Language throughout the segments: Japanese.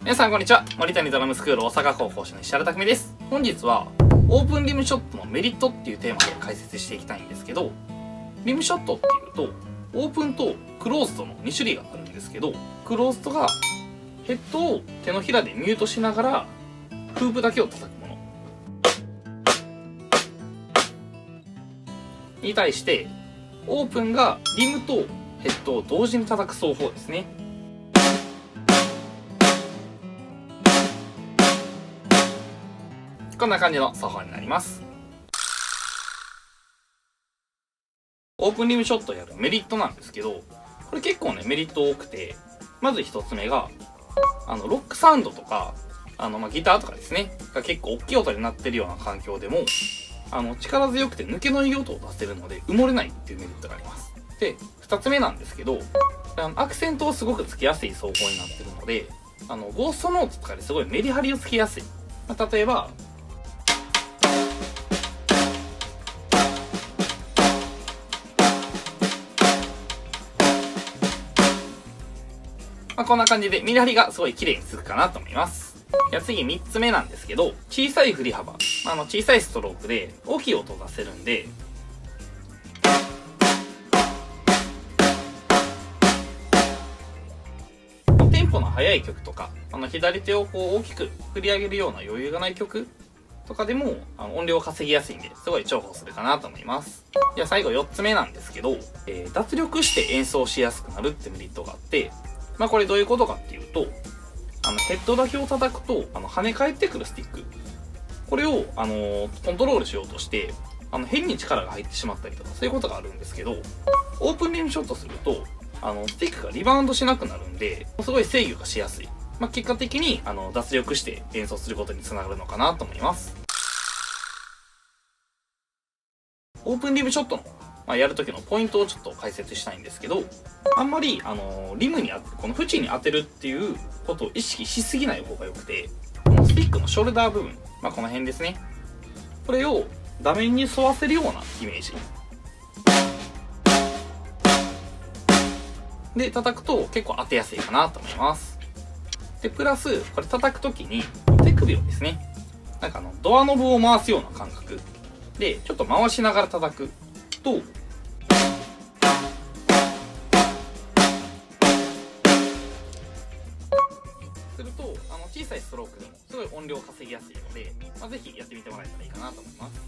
皆さんこんにちは。森谷ドラムスクール大阪校講師の石原拓実です。本日はオープンリムショットのメリットっていうテーマで解説していきたいんですけど、リムショットっていうとオープンとクローズドの2種類があるんですけど、クローズドがヘッドを手のひらでミュートしながらフープだけを叩くものに対して、オープンがリムとヘッドを同時に叩く奏法ですね。こんな感じの奏法になります。オープンリムショットをやるメリットなんですけど、これ結構ねメリット多くて、まず一つ目がロックサウンドとかギターとかですねが結構大きい音になってるような環境でも力強くて抜けのいい音を出せるので埋もれないっていうメリットがあります。で2つ目なんですけど、アクセントをすごくつけやすい奏法になってるので、ゴーストノートとかですごいメリハリをつけやすい。例えばこんな感じでメリハリがすごい綺麗につくかなと思います。じゃあ次3つ目なんですけど、小さい振り幅、小さいストロークで大きい音を出せるんで、テンポの速い曲とか、左手をこう大きく振り上げるような余裕がない曲とかでも音量を稼ぎやすいんで、すごい重宝するかなと思います。じゃあ最後4つ目なんですけど、脱力して演奏しやすくなるってメリットがあって、これどういうことかっていうと、ヘッドだけを叩くと跳ね返ってくるスティック、これをコントロールしようとして変に力が入ってしまったりとか、そういうことがあるんですけど、オープンリムショットするとスティックがリバウンドしなくなるんで、すごい制御がしやすい。結果的に脱力して演奏することにつながるのかなと思います。オープンリムショットのやる時のポイントをちょっと解説したいんですけど、あんまりリムにこの縁に当てるっていうことを意識しすぎない方がよくて、このスティックのショルダー部分、この辺ですね、これを画面に沿わせるようなイメージで叩くと結構当てやすいかなと思います。でプラスこれ叩く時に手首をですね、ドアノブを回すような感覚でちょっと回しながら叩くと、すると小さいストロークでもすごい音量稼ぎやすいので、ぜひやってみてもらえたらいいかなと思います。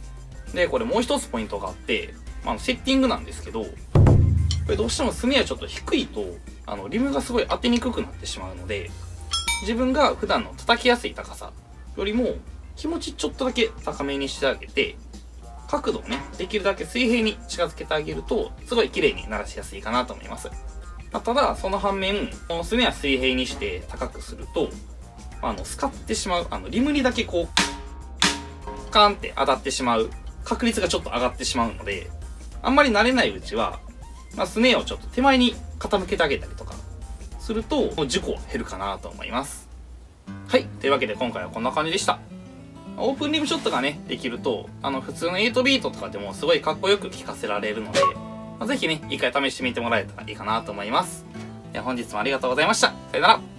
でこれもう一つポイントがあって、セッティングなんですけど、これどうしてもスネアちょっと低いとリムがすごい当てにくくなってしまうので、自分が普段の叩きやすい高さよりも気持ちちょっとだけ高めにしてあげて、角度をねできるだけ水平に近づけてあげるとすごい綺麗に鳴らしやすいかなと思います。ただその反面、このスネア水平にして高くするとスカってしまう、リムにだけこうカーンって当たってしまう確率がちょっと上がってしまうので、あんまり慣れないうちは、スネアをちょっと手前に傾けてあげたりとかすると事故は減るかなと思います。はい、というわけで今回はこんな感じでした。オープンリムショットがねできると普通の8ビートとかでもすごいかっこよく聴かせられるので、ぜひね一回試してみてもらえたらいいかなと思います。では本日もありがとうございました。さよなら。